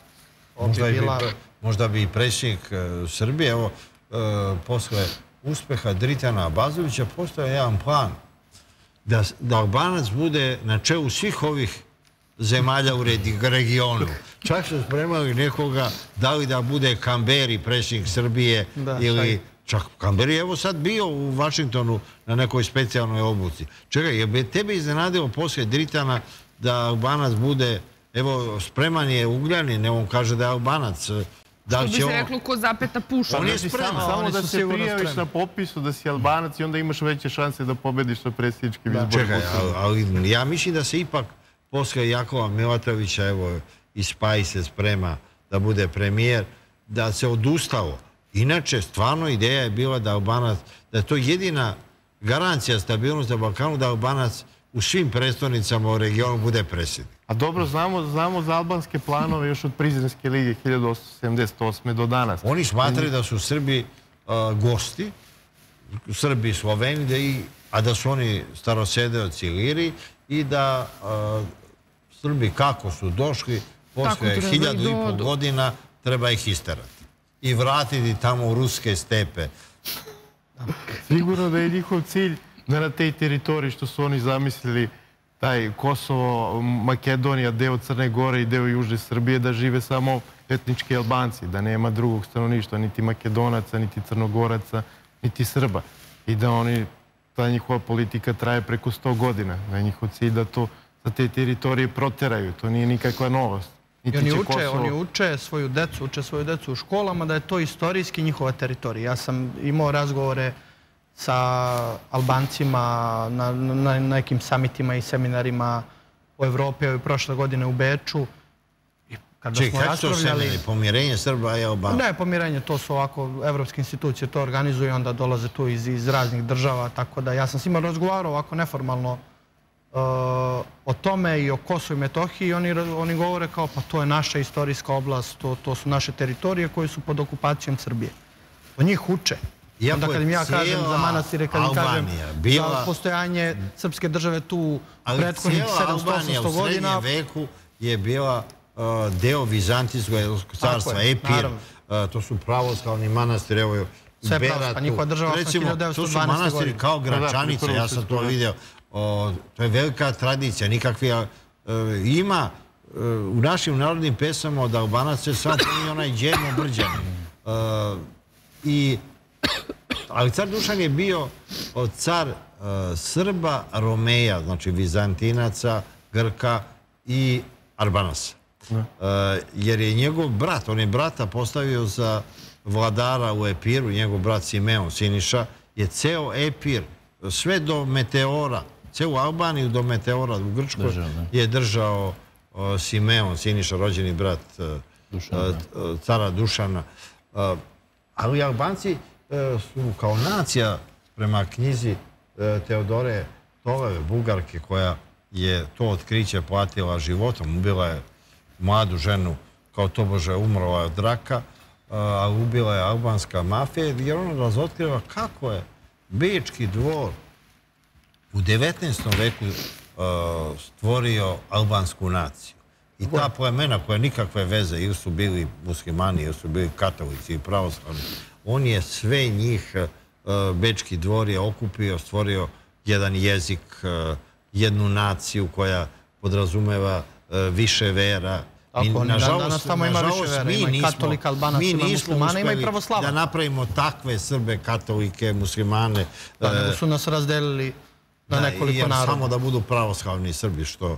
C: Možda bi i predsjednik Srbije, evo, posle uspeha Dritana Abazovića postoje jedan plan da Albanac bude na čelu svih ovih zemalja u regionu. Čak su spremali nekoga, da li da bude Kamberi predsjednik Srbije ili čak Kamberi je evo sad bio u Vašingtonu na nekoj specijalnoj obuci. Čekaj, je bi tebe iznenadilo poslije Dritana da Albanac bude, evo, spreman je Ugljanin, on kaže da je Albanac.
E: Što bi se reklo ko zapeta puša.
C: On je spreman.
F: Samo da se prijaviš na popisu da si Albanac i onda imaš veće šanse da pobediš na predsjedničkim izborima.
C: Čekaj, ali ja mislim da se ipak posle Jakova Milatovića, evo, i Spaj se sprema da bude premijer, da se odustalo. Inače, stvarno ideja je bila da Albanac, da je to jedina garancija stabilnosti na Balkanu, da Albanac u svim predstavnicama u regionu bude predsjednik.
F: A dobro, znamo za albanske planove još od Prizrenske lige 1878. do danas.
C: Oni smatraju da su Srbi gosti, Srbi i Sloveni, a da su oni starosedeoci Iliri i da Srbi kako su došli posle 1500 godina treba ih isterati i vratiti tamo u ruske stepe.
F: Sigurno da je njihov cilj da na tej teritoriji što su oni zamislili, taj Kosovo, Makedonija, deo Crne Gore i deo Južne Srbije, da žive samo etnički Albanci, da nema drugog stanovništva, niti Makedonaca, niti Crnogoraca, niti Srba. I da ta njihova politika traje preko 100 godina. Da je njihov cilj da to sa te teritorije proteraju. To nije nikakva novost.
G: I oni uče svoju decu u školama da je to istorijski njihova teritorija. Ja sam imao razgovore sa Albancima na nekim samitima i seminarima u Evropi i prošle godine u Beču.
C: Čekaj, kako su to seminari? Pomirenje Srba i Albanaca?
G: Ne, pomirenje, to su ovako evropske institucije to organizuju i onda dolaze tu iz raznih država, tako da ja sam s njima razgovarao ovako neformalno o tome i o Kosovu i Metohiji i oni govore kao pa to je naša istorijska oblast, to su naše teritorije koje su pod okupacijom Srbije. O njih uče. Onda kad im ja kažem za manastire, kad im kažem za postojanje srpske države tu prethodnih 700-800 godina.
C: Albanija u srednjem veku je bila deo Vizantijskog carstva, Epir. To su pravoslavni manastiri, evo
G: sve pravoslavna, njihova država od 1912. godine.
C: To su manastiri kao Gračanica, ja sam to vidio. To je velika tradicija, nikakvi... Ima u našim narodnim pesama od Albanaca samo pominje onaj Đermo Brđanin. Ali car Dušan je bio car Srba, Romeja, znači Vizantinaca, Grka i Albanaca. Jer je njegov brat, on je brata postavio za vladara u Epiru, njegov brat Simeon Siniša, je ceo Epir, sve do Meteora, celu Albaniju do Meteora u Grčkoj je držao Simeon Siniša, rođeni brat cara Dušana. Ali Albanci su kao nacija prema knjizi Teodore Toleve, Bugarke, koja je to otkriće platila životom. Ubila je mladu ženu, kao tobože umrla od raka, a ubila je albanska mafija, jer ona razotkriva kako je Bečki dvor u 19. veku stvorio albansku naciju. I ta plemena koja nikakve veze, ili su bili muslimani, ili su bili katolici i pravoslavni, on je sve njih, Bečki dvor je okupio, stvorio jedan jezik, jednu naciju koja podrazumeva više vera.
G: Danas tamo ima više vera, ima i katolika, albanaca, ima muslimana, ima i pravoslava.
C: Da napravimo takve Srbe, katolike, muslimane.
G: Da su nas razdelili na nekoliko naroda.
C: Samo da budu pravoslavni Srbi, što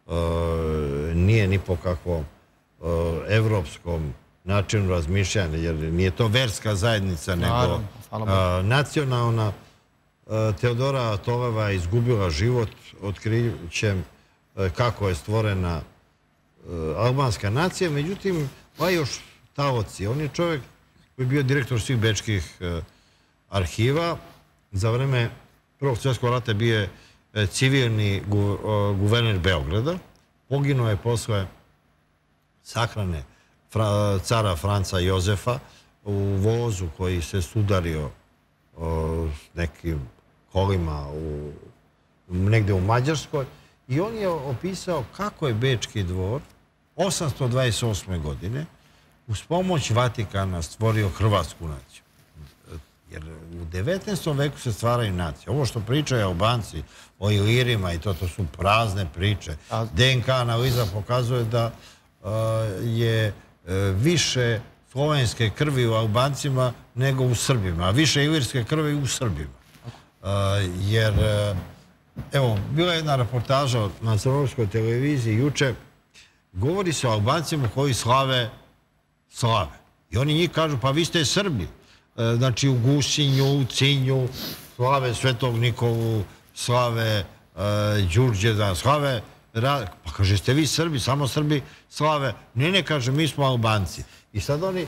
C: nije ni po kakvom evropskom načinu razmišljanja, jer nije to verska zajednica, nego nacionalna. Teodora Toleva je izgubila život otkrićem kako je stvorena albanska nacija, međutim, pa još taoci. On je čovjek koji je bio direktor svih bečkih arhiva. Za vreme Prvog svjetskog rata bio je civilni guverner Beograda. Poginuo je posle sahrane cara Franca Jozefa u vozu koji se sudario s nekim kolima u negde u Mađarskoj, i on je opisao kako je Bečki dvor 828. godine uz pomoć Vatikana stvorio hrvatsku naciju. Jer u 19. veku se stvaraju nacije. Ovo što pričaju Albanci o Ilirima i to su prazne priče. DNK analiza pokazuje da je više slovenske krvi u Albancima nego u Srbima, a više ilirske krvi u Srbima. Jer, evo, bila je jedna reportaža na crnogorskoj televiziji juče, govori se o Albancima koji slave. I oni njih kažu, pa vi ste Srbi. Znači, u Gusinju, u Cinju, slave Svetog Nikolu, slave Đurđevdan, slave... Pa kaže, ste vi Srbi, samo Srbi slave. Ne, kaže, mi smo Albanci. I sad oni,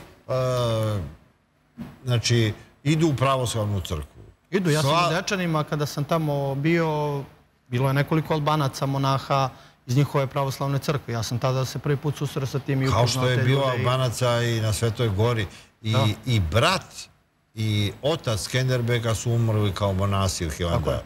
C: znači, idu u pravoslavnu crkvu.
G: Idu, ja sam u Dečanima, kada sam tamo bio, bilo je nekoliko Albanaca, monaha iz njihove pravoslavne crkve. Ja sam tada se prvi put susreo sa tim i upoznao te ljude.
C: Kao što je bilo Albanaca i na Svetoj Gori. I brat i otac Skenderbega su umrli kao monasi u Hilandaru.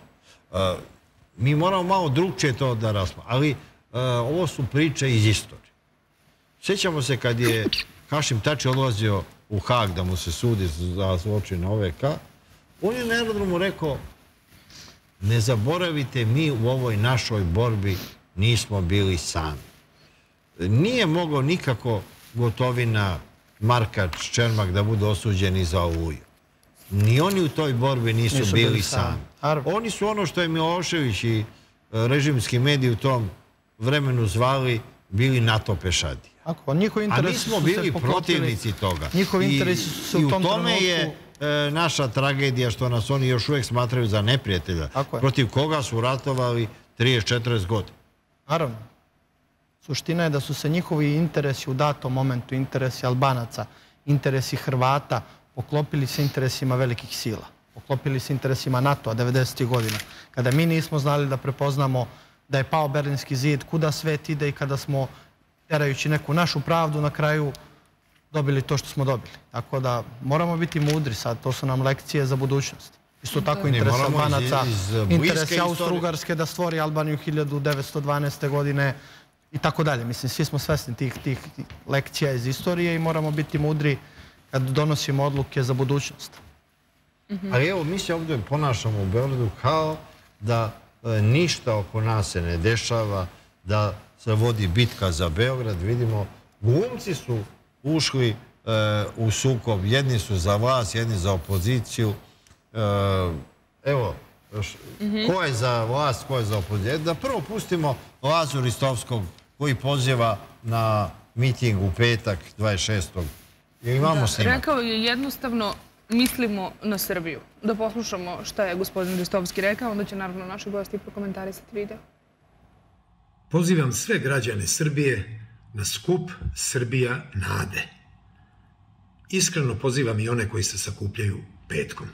C: Mi moramo malo drugčije to da raspravimo, ali ovo su priče iz istorije. Sjećamo se kad je Hašim Tači odlazio u Hag da mu se sudi za zločin OVK, on je na aerodromu rekao, ne zaboravite, mi u ovoj našoj borbi nismo bili sami. Nije moglo nikako Gotovina, Markač, Čermak da budu osuđeni za Oluju. Ni oni u toj borbi nisu bili sami. Oni su ono što je Milošević i režimski mediji u tom vremenu zvali, bili NATO pešadije. A mi smo bili protivnici toga. I u tome je naša tragedija što nas oni još uvijek smatraju za neprijatelja, protiv koga su ratovali 30-40 godina.
G: Naravno. Suština je da su se njihovi interesi u datom momentu, interesi Albanaca, interesi Hrvata, poklopili se interesima velikih sila. Poklopili se interesima NATO-a 90. godina. Kada mi nismo znali da prepoznamo da je pao Berlinski zid, kuda svet ide i kada smo, terajući neku našu pravdu, na kraju dobili to što smo dobili. Tako da moramo biti mudri sad, to su nam lekcije za budućnost. Isto tako interes Albanaca, interes Austro-Ugarske da stvori Albaniju 1912. godine i tako dalje. Mislim, svi smo svesni tih lekcija iz istorije i moramo biti mudri kad donosimo odluke za budućnost.
C: Ali evo, mi se ovdje ponašamo u Beogradu kao da ništa oko nas se ne dešava, da se vodi bitka za Beograd. Vidimo, glumci su ušli u sukob. Jedni su za vlast, jedni za opoziciju. Evo, ko je za vlast, ko je za opoziciju? Da prvo pustimo Lazu Ristovskog koji poziva na miting u petak 26. Imamo snimak.
E: Rekao je jednostavno, mislimo na Srbiju. Da poslušamo šta je gospodin Ristovski rekao, onda će naravno naši gosti prokomentarisati video.
I: Pozivam sve građane Srbije na skup Srbija nade. Iskreno pozivam i one koji se sakupljaju petkom.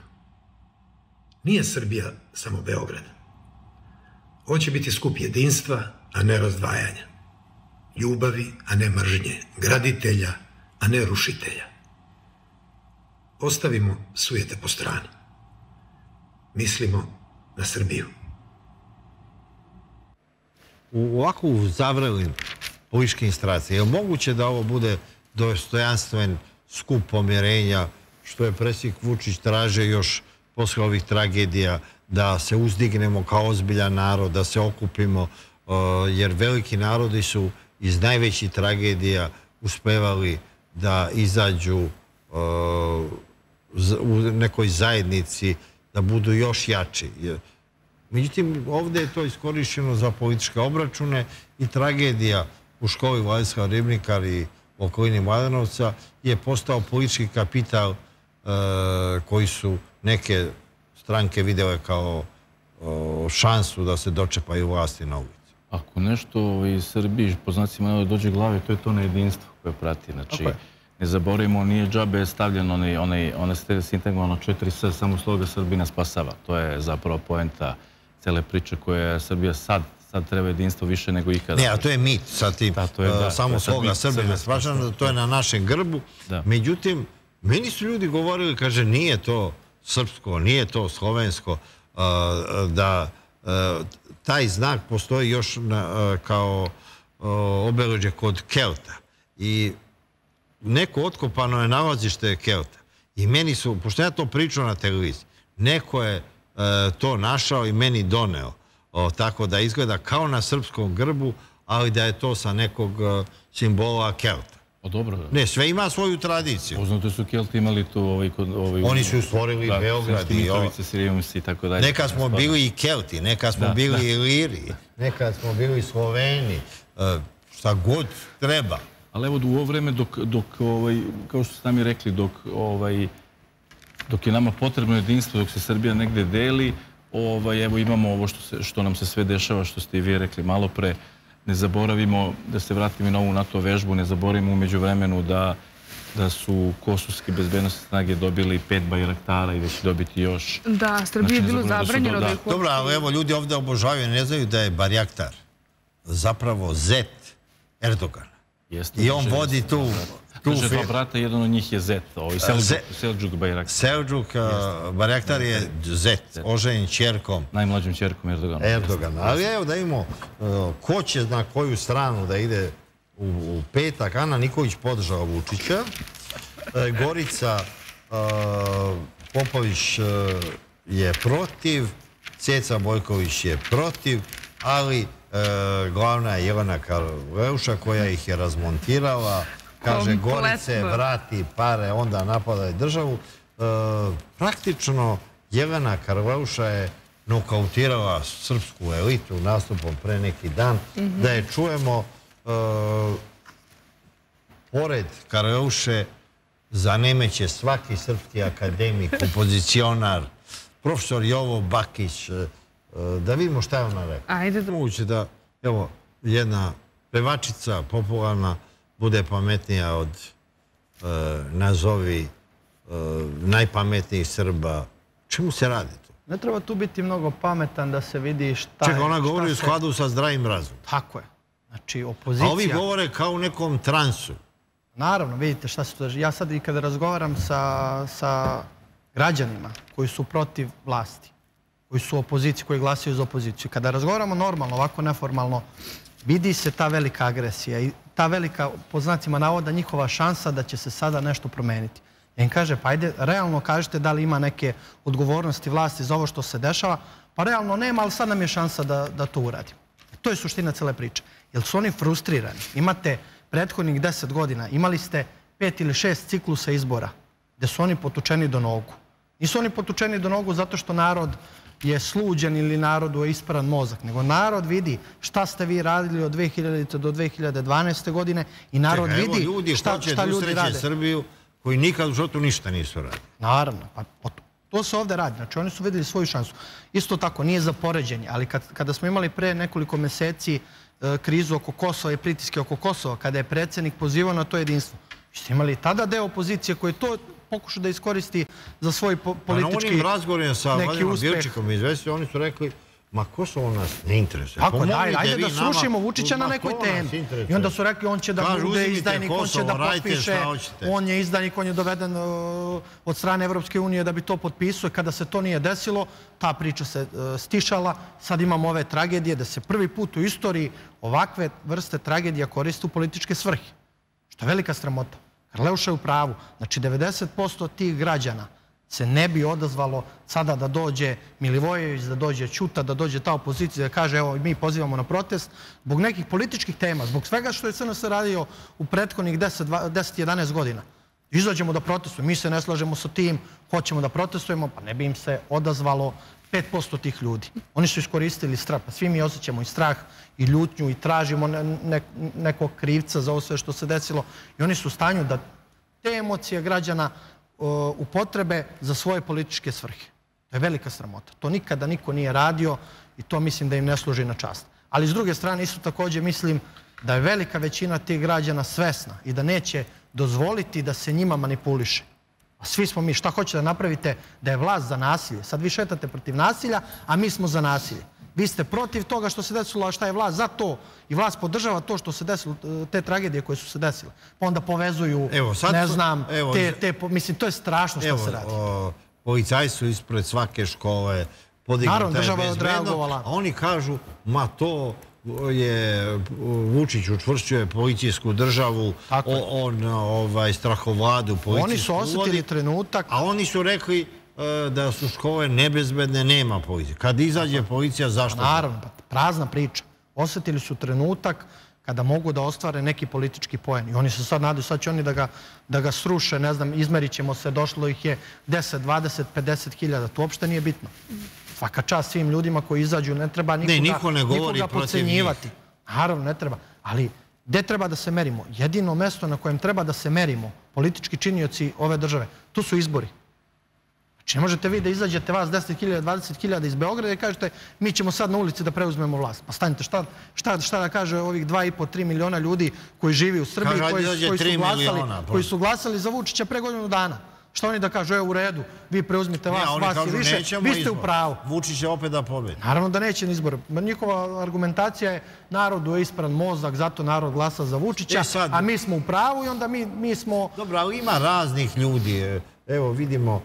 I: Nije Srbija samo Beograd. Ovo će biti skup jedinstva, a ne razdvajanja. Ljubavi, a ne mržnje. Graditelja, a ne rušitelja. Ostavimo sujete po strani. Mislimo na Srbiju.
C: U ovako zavrelim političkim instalacijama, je li moguće da ovo bude dostojanstven skup pomirenja, što je predsjednik Vučić traže još posle ovih tragedija, da se uzdignemo kao ozbiljan narod, da se okupimo, jer veliki narodi su iz najvećih tragedija uspevali da izađu u nekoj zajednici, da budu još jači. Međutim, ovdje je to iskorišćeno za političke obračune i tragedija u školi Vladislav Ribnikar i okolini Mladenovca je postao politički kapital koji su neke stranke vidjele kao šansu da se dočepaju vlasti na ulici.
D: Ako nešto iz Srbije po znacima dođe glave, to je to nejedinstvo koje prati. Znači, ne zaboravimo, nije džabe stavljeno ona sintagma 4S, samo sloga Srbina spasava. To je zapravo poenta cele priče koje Srbija sad treba jedinstvo više nego ikada.
C: Ne, a to je mit sa tim. Samo sloga Srbina spasava, to je na našem grbu. Međutim, meni su ljudi govorili, kaže, nije to srpsko, nije to slovensko, da taj znak postoji još kao obeležje kod Kelta. I neko otkopano je nalazište Kelta. I meni su, pošto ja to pričao na televiziji, neko je to našao i meni doneo. Tako da izgleda kao na srpskom grbu, ali da je to sa nekog simbola Kelta.
D: Dobro.
C: Ne, sve ima svoju tradiciju.
D: Poznato su Kelti imali tu...
C: Oni su stvorili Beograd i
D: Mitrovice, Sirijusi i tako dalje.
C: Nekad smo bili i Kelti, nekad smo bili i Iliri, nekad smo bili Sloveni, šta god treba.
D: Ali evo u ovo vreme dok kao što ste sami rekli, dok je nama potrebno jedinstvo, dok se Srbija negde deli, evo imamo ovo što nam se sve dešava, što ste i vi rekli malo pre. Ne zaboravimo, da se vratimo na ovu NATO vežbu, ne zaboravimo umeđu vremenu da su kosovske bezbednostne snage dobili 5 bajraktara i da će dobiti još.
E: Da, Srbiji je bilo zabranjeno da ih uopšte...
C: Dobro, ali evo ljudi ovdje obožavaju, ne znaju da je bajraktar zapravo zet Erdogana. I on vodi tu...
D: Kaže dva brata, jedan od njih je Zet, Selđuk Bajraktar.
C: Selđuk Bajraktar je Zet, oženjen ćerkom.
D: Najmlađom ćerkom
C: Erdogana. Ali evo da imamo ko će na koju stranu da ide u petak. Ana Nikolić podržava Vučića. Gorica Popović je protiv. Ceca Bojković je protiv. Ali glavna je Jelena Karleuša koja ih je razmontirala. Kaže, Gorice, vrati pare, onda napadaju državu. Praktično, Jelena Karleuša je nokautirala srpsku elitu nastupom pre neki dan. Da je čujemo, pored Karleuše, zanemeće svaki srpski akademik, opozicionar, profesor Jovo Bakić. Da vidimo šta je ona rekla.
E: Ajde.
C: Moguće da, evo, jedna pevačica popularna bude pametnija od nazovi najpametnijih Srba. Čemu se radi to?
G: Ne treba tu biti mnogo pametan da se vidi šta je...
C: Čekaj, ona govori u skladu sa zdravim razumom.
G: Tako je. Znači, opozicija...
C: A ovi govore kao u nekom transu.
G: Naravno, vidite šta se to... Ja sad i kada razgovaram sa građanima koji su protiv vlasti, koji su u opoziciji, koji glasaju za opoziciju, kada razgovaramo normalno, ovako neformalno, vidi se ta velika agresija i ta velika, po znacima navoda, njihova šansa da će se sada nešto promeniti. Ja im kaže, pa ajde, realno kažete da li ima neke odgovornosti vlasti za ovo što se dešava, pa realno nema, ali sad nam je šansa da to uradimo. To je suština cele priče. Jer su oni frustrirani. Imate prethodnih 10 godina, imali ste 5 ili 6 ciklusa izbora gde su oni potučeni do nogu. Nisu oni potučeni do nogu zato što narod je sluđen ili narodu je isparan mozak, nego narod vidi šta ste vi radili od 2000. do 2012. godine i narod vidi šta ljudi rade.
C: Srbiju koji nikad u životu ništa nisu radili.
G: Naravno. To se ovde radi. Znači, oni su videli svoju šansu. Isto tako, nije za poređenje, ali kada smo imali pre nekoliko meseci krizu oko Kosova i pritiske oko Kosova, kada je predsjednik pozivao na to jedinstvo, ste imali tada deo opozicije koji to pokušao da iskoristi za svoj politički neki uspeh.
C: Na onim razgovorima sa Vladimom Bilčikom izvestio, oni su rekli, ma Kosovo nas ne interesuje.
G: Tako, ajde da srušimo Vučića na nekoj temi. I onda su rekli, on će da bude izdajnik, on će da potpiše, on je izdajnik, on je doveden od strane Evropske unije da bi to potpisao. Kada se to nije desilo, ta priča se stišala. Sad imamo ove tragedije da se prvi put u istoriji ovakve vrste tragedija koriste u političke svrhe. Što je velika sramota. Karleuša je u pravu. Znači, 90% tih građana se ne bi odazvalo sada da dođe Milivojević, da dođe Ćuta, da dođe ta opozicija, da kaže, evo, mi pozivamo na protest, zbog nekih političkih tema, zbog svega što je SNS radio u prethodnih 10-11 godina. Izađemo da protestujemo, mi se ne slažemo sa tim, hoćemo da protestujemo, pa ne bi im se odazvalo 5% tih ljudi. Oni su iskoristili strah, pa svi mi osjećamo i strah i ljutnju i tražimo nekog krivca za ovo sve što se desilo i oni su u stanju da te emocije građana upotrebe za svoje političke svrhe. To je velika sramota. To nikada niko nije radio i to mislim da im ne služi na čast. Ali s druge strane isto također mislim da je velika većina tih građana svesna i da neće dozvoliti da se njima manipuliše. A svi smo mi, šta hoćete da napravite da je vlast za nasilje? Sad vi šetate protiv nasilja, a mi smo za nasilje. Vi ste protiv toga što se desilo, a šta je vlast za to? I vlast podržava to što se desilo, te tragedije koje su se desile. Pa onda povezuju, ne znam, mislim, to je strašno što se radi.
C: Policajci su ispred svake škole, podignuta
G: država je
C: bezbednost,
G: odreagovala.
C: a oni kažu, ma to je Vučić učvršćuje policijsku državu, on strahovladu policijsku.
G: Oni su osjetili trenutak...
C: A oni su rekli da su škole nebezbedne, nema policije. Kad izađe policija, zašto?
G: Naravno, prazna priča. Osjetili su trenutak kada mogu da ostvare neki politički poen. I oni se sad nadaju, sad će oni da ga sruše, ne znam, izmerit ćemo se, došlo ih je 10, 20, 50 hiljada. To uopšte nije bitno. Svaka čast svim ljudima koji izađu, ne treba nikoga podcenjivati. Naravno, ne treba. Ali gde treba da se merimo? Jedino mesto na kojem treba da se merimo, politički činioci ove države, tu su izbori. Znači, ne možete vi da izađete vas 10.000, 20.000 iz Beograda i kažete mi ćemo sad na ulici da preuzmemo vlast. Pa stanite, šta da kaže ovih 2,5-3 miliona ljudi koji živi u Srbiji, koji su glasali za Vučića pre godinu dana. Šta oni da kažu, evo u redu, vi preuzmite vas je više, vi ste u pravu.
C: Vučić će opet da pobedi.
G: Naravno da neće na izbor. Njihova argumentacija je narodu je ispran mozak, zato narod glasa za Vučića, a mi smo u pravu i onda mi smo...
C: Dobro, ali ima raznih ljudi. Evo, vidimo,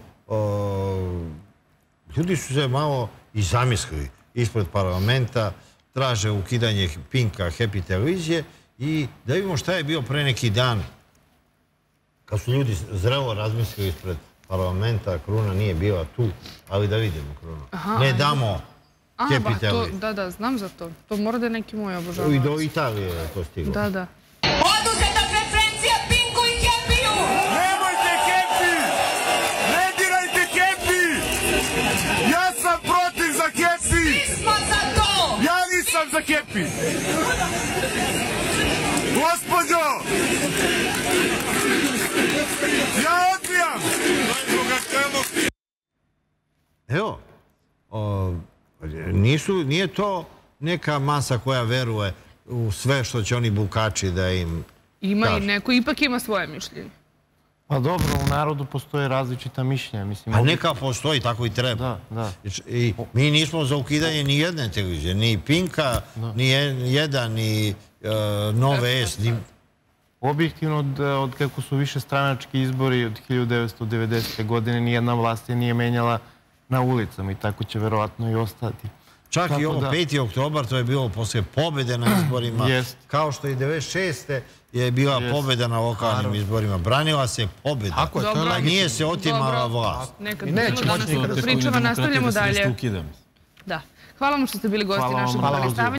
C: ljudi su se malo i zamislili ispred parlamenta, traže ukidanje Pinka, Happy televizije i da vidimo šta je bio pre neki dan kad su ljudi zrelo razmislili ispred parlamenta. Kruna nije bila tu, ali da vidimo Krunu. Ne damo Happy televiziju.
E: Da, znam za to. To mora da je neki moj obožavac.
C: I do Italije je to stiglo.
E: Da.
J: Oduzeta frekvencija Pinku i Happy-u!
K: Nemojte Happy! Ne dirajte Happy! Ja sam protiv za Happy!
J: Svi smo za to!
K: Ja nisam za Happy! Gospodo! Ja odbijam!
C: Evo, nije to neka masa koja veruje u sve što će oni bukači da im
E: Ima i neko, ipak ima svoje mišljenje.
F: Pa dobro, u narodu postoje različita mišljenja.
C: A neka postoji, tako i treba. I mi nismo za ukidanje ni jedne televizije, ni Pinka, ni jedan, ni Nove S.
F: Objektivno, od kako su više stranački izbori od 1990. godine, nijedna vlast je nije menjala na ulicama i tako će verovatno i ostati.
C: Čak i ovo 5. oktobar, to je bilo posle pobjede na izborima, kao što i 96. je bila pobjeda na lokalnim izborima. Branila se pobjeda, a nije se otimala vlast.
E: Nekad pričamo, nastavljamo dalje. Hvala vam što ste bili gosti našeg